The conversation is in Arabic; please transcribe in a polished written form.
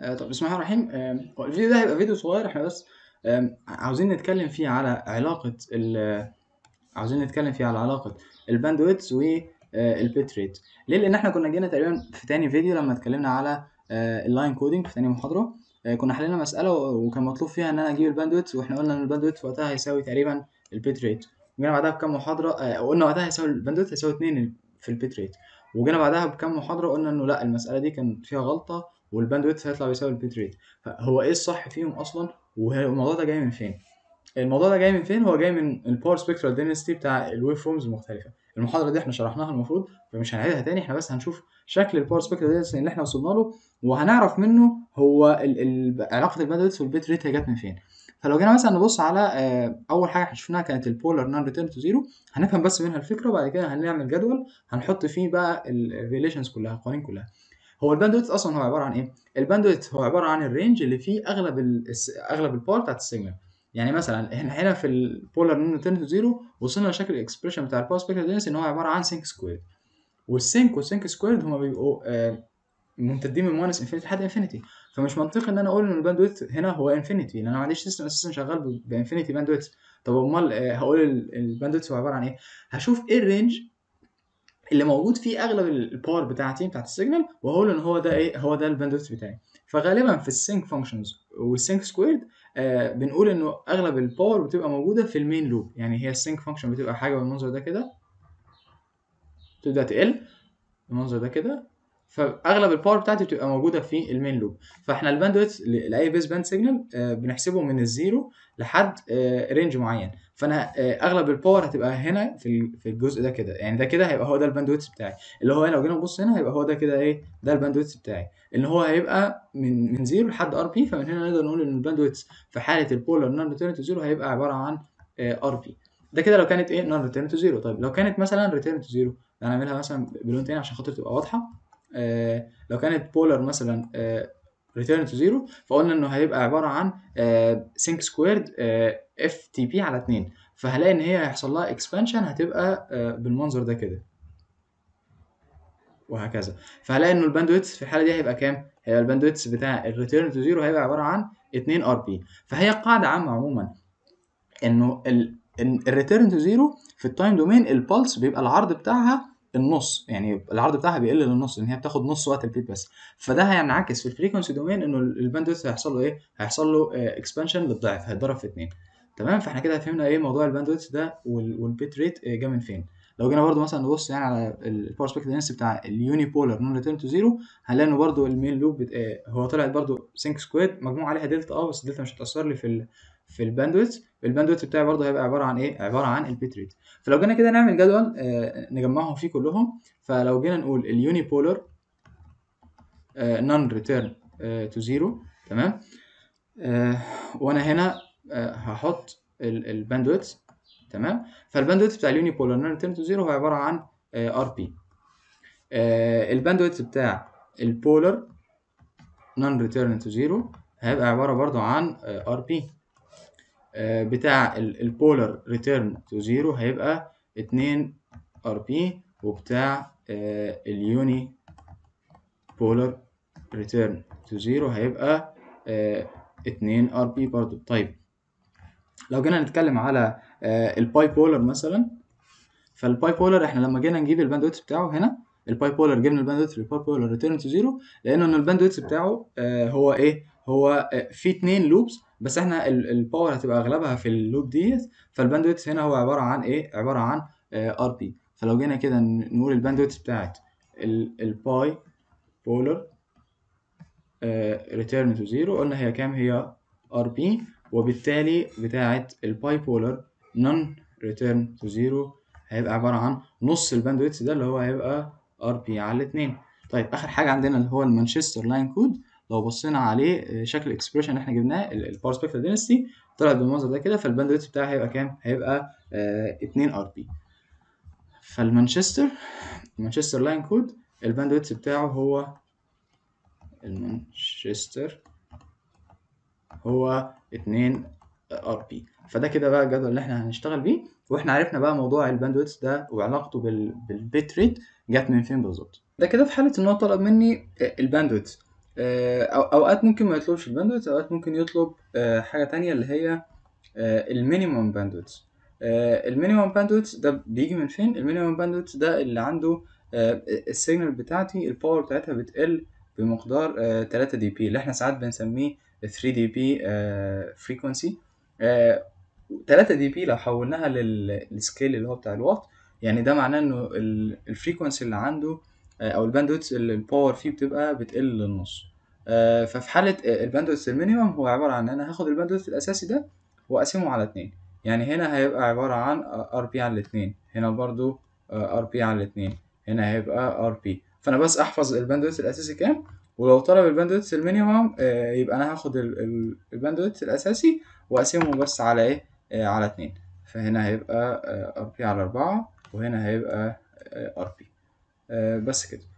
طب بسم الله الرحمن الرحيم. هو الفيديو ده هيبقى فيديو صغير، احنا بس عاوزين نتكلم فيه على علاقة الباندويتس والبيت ريت. ليه؟ لان احنا كنا جينا تقريبا في تاني فيديو لما اتكلمنا على اللاين كودينج في تاني محاضرة. كنا حلينا مسألة وكان مطلوب فيها ان انا اجيب الباندويتس، واحنا قلنا ان الباندويتس وقتها هيساوي تقريبا البيت ريت. جينا بعدها بكام محاضرة قلنا وقتها هيساوي الباندويتس هيساوي 2 في البيت ريت. وجينا بعدها بكام محاضرة قلنا انه لا، المسألة دي كان فيها غلطة والباندويتس هيطلع بيساوي البيت ريت. فهو ايه الصح فيهم اصلا؟ والموضوع ده جاي من فين؟ هو جاي من الباور سبيكترال دينستي بتاع الويف فورمز المختلفه. المحاضره دي احنا شرحناها المفروض، فمش هنعيدها تاني، احنا بس هنشوف شكل الباور سبيكترال دينستي اللي احنا وصلنا له، وهنعرف منه هو علاقه الباندويث والبيت ريت هي جت من فين. فلو جينا مثلا نبص على اول حاجه احنا شفناها كانت البولار نون ريتيرن تو زيرو، هنفهم بس منها الفكره، وبعد كده هنعمل جدول هنحط فيه بقى الريليشنز كلها، القوانين كلها. هو الباندويث اصلا هو عباره عن ايه؟ الباندويث هو عباره عن الرينج اللي فيه اغلب الباور بتاعت السيجنال. يعني مثلا احنا هنا في البولار نون ريتيرن تو زيرو وصلنا لشكل الاكسبريشن بتاع الباور سبيكترال دينسيتي ان هو عباره عن سينك سكوير. والسينك سكويرد هما بيبقوا ممتدين من ماينس انفينيتي لحد انفينيتي. فمش منطقي ان انا اقول ان الباندويث هنا هو انفينيتي، لان انا ما عنديش سيستم اساسا شغال بانفينيتي باندويث. طب امال هقول الباندويث هو عباره عن ايه؟ هشوف ايه الرينج اللي موجود فيه اغلب الباور بتاعت السيجنال، وهقول ان هو ده ايه، هو ده الباندويث بتاعي. فغالبا في السينك فانكشنز والسينك سكويرد بنقول انه اغلب الباور بتبقى موجوده في المين لوب. يعني هي السينك فانكشن بتبقى حاجه بالمنظر ده كده، تبدا تقل بالمنظر ده كده، فاغلب الباور بتاعتي بتبقى موجوده في المين لوب. فاحنا الباندويث لاي بيس باند سيجنال بنحسبه من الزيرو لحد رينج معين. فانا اغلب الباور هتبقى هنا في الجزء ده كده، يعني ده كده هيبقى هو ده الباندويث بتاعي، اللي هو لو جينا نبص هنا هيبقى هو ده كده ايه، ده الباندويث بتاعي اللي هو هيبقى من زيرو لحد ار بي. فمن هنا نقدر نقول ان الباندويث في حاله البولار نون ريتيرن تو زيرو هيبقى عباره عن ار بي. ده كده لو كانت ايه، نون ريتيرن تو زيرو. طيب لو كانت مثلا ريتيرن تو زيرو، هنعملها مثلا بلون تاني عشان خاطر تبقى واضحه. لو كانت بولر مثلا ريتيرن تو زيرو، فقلنا انه هيبقى عباره عن سينك سكويرد اف تي بي على 2. فهلاقي ان هي هيحصل لها اكسبانشن هتبقى بالمنظر ده كده وهكذا. فهلاقي انه الباندويتس في الحاله دي هيبقى كام؟ هيبقى الباندويتس بتاع الريتيرن تو زيرو هيبقى عباره عن 2 ار بي. فهي قاعده عامه عموما انه الريتيرن تو زيرو في التايم دومين البلس بيبقى العرض بتاعها النص، يعني العرض بتاعها بيقل للنص لان هي بتاخد نص وقت البيت بس. فده هينعكس في الفريكونسي دومين انه الباندويث هيحصل له ايه؟ هيحصل له اكسبانشن للضعف، هيتضرب في 2. تمام. فاحنا كده فهمنا ايه موضوع الباندويث ده والبيت ريت جه من فين. لو جينا برضو مثلا نبص يعني على الباور سبيكتر دنسيتي بتاع اليوني بولر نون ريتيرن تو زيرو، هنلاقي انه برضو المين لوب هو طلعت برضو سينك سكوير مجموع عليها دلتا، بس الدلتا مش هتاثر لي في الباندويث بتاعي برضه هيبقى عباره عن ايه؟ عباره عن البيت ريت. فلو جينا كده نعمل جدول نجمعهم فيه كلهم. فلو جينا نقول اليوني بولر نون ريتيرن تو زيرو، تمام. وانا هنا هحط الباندويث، تمام. فالباندويث بتاع اليوني بولر نون ريتيرن تو زيرو هو عباره عن ار بي. الباندويث بتاع البولر نون ريتيرن تو زيرو هيبقى عباره برضو عن ار بي. بتاع البولر ريتيرن تو زيرو هيبقى 2 ار بي، وبتاع اليوني بولر ريتيرن تو زيرو هيبقى 2 ار بي برضو. طيب لو جينا نتكلم على الباي بولر مثلا، فالباي بولر احنا لما جينا نجيب الباندويث بتاعه هنا، الباي بولر جبنا الباندويث للباي بولر ريتيرن تو زيرو، لانه ان الباندويث بتاعه هو ايه، هو في 2 لوبس بس، احنا الباور هتبقى اغلبها في اللوب ديت. فالباندويث هنا هو عباره عن ايه، عباره عن ار بي. فلو جينا كده نقول الباندويث بتاعت الباي بولر ريتيرن تو زيرو، قلنا هي كام؟ هي ار بي. وبالتالي بتاعت الباي بولر نون ريتيرن تو زيرو هيبقى عباره عن نص الباندويث ده اللي هو هيبقى ار بي على 2. طيب اخر حاجه عندنا اللي هو المانشستر لاين كود. لو بصينا عليه شكل الاكسبريشن اللي احنا جبناه الباور سبيكترال دينستي طلعت بالمنظر ده كده. فالباندويث بتاعها هيبقى كام؟ هيبقى 2 ار بي. المانشستر لاين كود الباندويث بتاعه هو المانشستر هو 2 ار بي. فده كده بقى الجدول اللي احنا هنشتغل بيه، واحنا عرفنا بقى موضوع الباندويث ده وعلاقته بالبيت ريت جت من فين بالظبط. ده كده في حاله ان هو طلب مني الباندويث اوقات ممكن ما يطلبش الباندويث، اوقات ممكن يطلب حاجه تانية اللي هي المينيمم باندويث. المينيمم باندويث ده بيجي من فين؟ المينيمم باندويث ده اللي عنده السيجنال بتاعتي الباور بتاعتها بتقل بمقدار 3 دي بي، اللي احنا ساعات بنسميه 3 دي بي فريكونسي. 3 دي بي لو حولناها للسكيل اللي هو بتاع الوات، يعني ده معناه انه الفريكونسي اللي عنده او الباندويث اللي الباور فيه بتقل للنص. ففي حالة الباندويث المينيمم هو عبارة عن ان انا هاخد الباندويث الاساسي ده واقسمه على 2. يعني هنا هيبقى عبارة عن ار بي على 2، هنا برضو ار بي على 2، هنا هيبقى ار بي. فانا بس احفظ الباندويث الاساسي كام، ولو طلب الباندويث المينيمم يبقى انا هاخد الباندويث الاساسي واقسمه بس على ايه، على 2. فهنا هيبقى ار بي على 4، وهنا هيبقى ار بي. بس كده.